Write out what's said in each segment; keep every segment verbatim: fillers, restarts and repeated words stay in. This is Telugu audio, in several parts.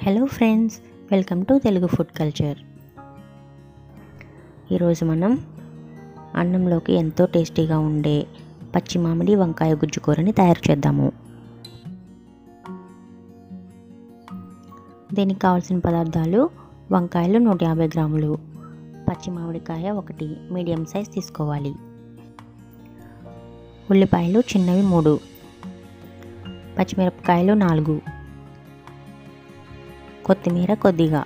Hello friends, welcome to Telugu food culture. ఈరోజు మనం అన్నంలోకి ఎంతో టేస్టీగా ఉండే పచ్చి మామిడి వంకాయ గుజ్జు కూరని తయారు చేద్దాము. దీనికి కావాల్సిన పదార్థాలు: వంకాయలు నూట యాభై గ్రాములు, పచ్చి మామిడికాయ ఒకటి మీడియం సైజ్ తీసుకోవాలి, ఉల్లిపాయలు చిన్నవి మూడు, పచ్చిమిరపకాయలు నాలుగు, కొత్తిమీర కొద్దిగా,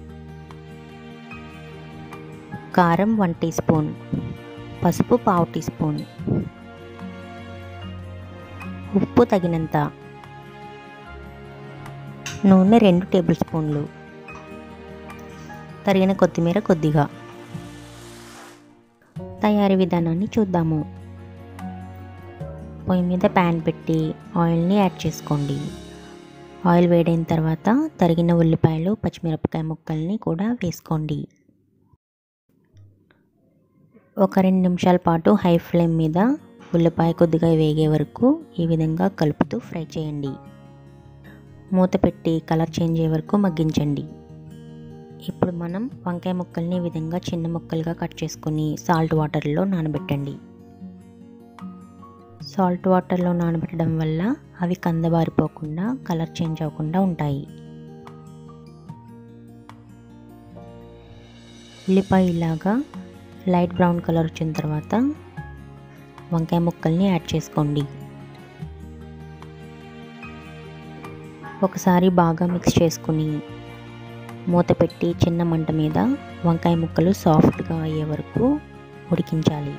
కారం వన్ టీ స్పూన్, పసుపు పావు టీ స్పూన్, ఉప్పు తగినంత, నూనె రెండు టేబుల్ స్పూన్లు, తరిగిన కొత్తిమీర కొద్దిగా. తయారీ విధానాన్ని చూద్దాము. పొయ్యి మీద ప్యాన్ పెట్టి ఆయిల్ని యాడ్ చేసుకోండి. ఆయిల్ వేడైన తర్వాత తరిగిన ఉల్లిపాయలు పచ్చిమిరపకాయ ముక్కల్ని కూడా వేసుకోండి. ఒక రెండు నిమిషాల పాటు హై ఫ్లేమ్ మీద ఉల్లిపాయ కొద్దిగా వేగే వరకు ఈ విధంగా కలుపుతూ ఫ్రై చేయండి. మూత పెట్టి కలర్ చేంజ్ అయ్యే వరకు మగ్గించండి. ఇప్పుడు మనం వంకాయ ముక్కల్ని ఈ విధంగా చిన్న ముక్కలుగా కట్ చేసుకుని సాల్ట్ వాటర్లో నానబెట్టండి. సాల్ట్ వాటర్లో నానబెట్టడం వల్ల అవి కందబారిపోకుండా కలర్ చేంజ్ అవ్వకుండా ఉంటాయి. ఉల్లిపాయ ఇలాగా లైట్ బ్రౌన్ కలర్ వచ్చిన తర్వాత వంకాయ ముక్కల్ని యాడ్ చేసుకోండి. ఒకసారి బాగా మిక్స్ చేసుకుని మూత పెట్టి చిన్న మంట మీద వంకాయ ముక్కలు సాఫ్ట్గా అయ్యే వరకు ఉడికించాలి.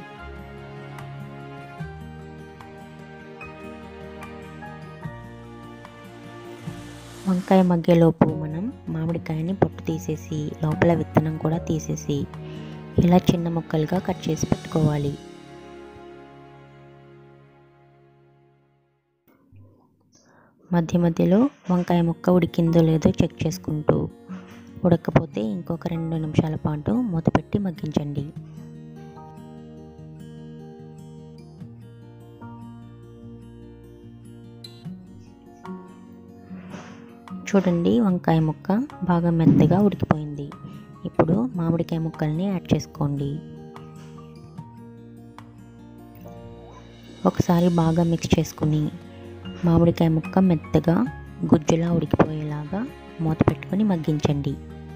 వంకాయ మగ్గేలోపు మనం మామిడికాయని పొట్టు తీసేసి లోపల విత్తనం కూడా తీసేసి ఇలా చిన్న ముక్కలుగా కట్ చేసి పెట్టుకోవాలి. మధ్య మధ్యలో వంకాయ ముక్క ఉడికిందో లేదో చెక్ చేసుకుంటూ, ఉడకపోతే ఇంకొక రెండు నిమిషాల పాటు మూత పెట్టి మగ్గించండి. చూడండి, వంకాయ ముక్క బాగా మెత్తగా ఉడికిపోయింది. ఇప్పుడు మామిడికాయ ముక్కల్ని యాడ్ చేసుకోండి. ఒకసారి బాగా మిక్స్ చేసుకుని మామిడికాయ ముక్క మెత్తగా గుజ్జులా ఉడికిపోయేలాగా మూత పెట్టుకొని మగ్గించండి.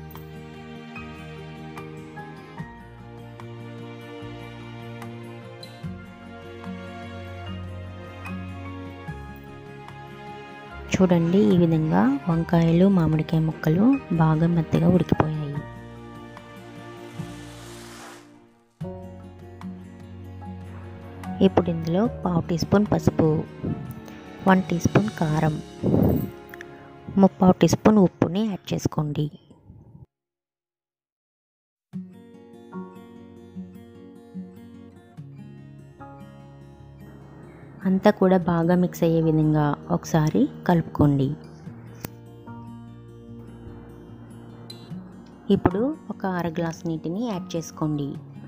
చూడండి, ఈ విధంగా వంకాయలు మామిడికాయ ముక్కలు బాగా మెత్తగా ఉడికిపోయాయి. ఇప్పుడు ఇందులో పావు టీ స్పూన్ పసుపు, వన్ టీ స్పూన్ కారం, ముప్పావు టీ స్పూన్ ఉప్పుని యాడ్ చేసుకోండి. అంతా కూడా బాగా మిక్స్ అయ్యే విధంగా ఒకసారి కలుపుకోండి. ఇప్పుడు ఒక అర గ్లాస్ నీటిని యాడ్ చేసుకోండి.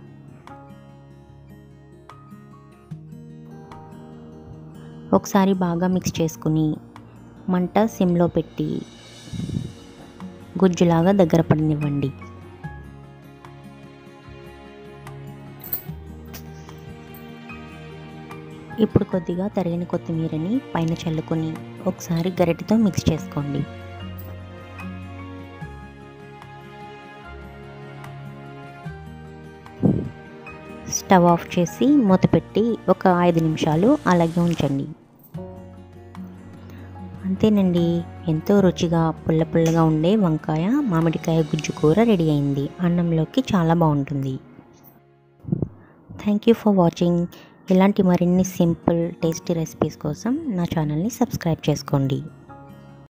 ఒకసారి బాగా మిక్స్ చేసుకుని మంట సిమ్లో పెట్టి గుజ్జులాగా దగ్గర పడనివ్వండి. ఇప్పుడు కొద్దిగా తరిగిన కొత్తిమీరని పైన చల్లుకొని ఒకసారి గరిటెతో మిక్స్ చేసుకోండి. స్టవ్ ఆఫ్ చేసి మూత పెట్టి ఒక ఐదు నిమిషాలు అలాగే ఉంచండి. అంతేనండి, ఎంతో రుచిగా పుల్ల పుల్లగా ఉండే వంకాయ మామిడికాయ గుజ్జు కూర రెడీ అయింది. అన్నంలోకి చాలా బాగుంటుంది. Thank you for watching. ఇలాంటి మరిన్ని సింపుల్ టేస్టీ రెసిపీస్ కోసం నా ఛానల్ని సబ్స్క్రైబ్ చేసుకోండి.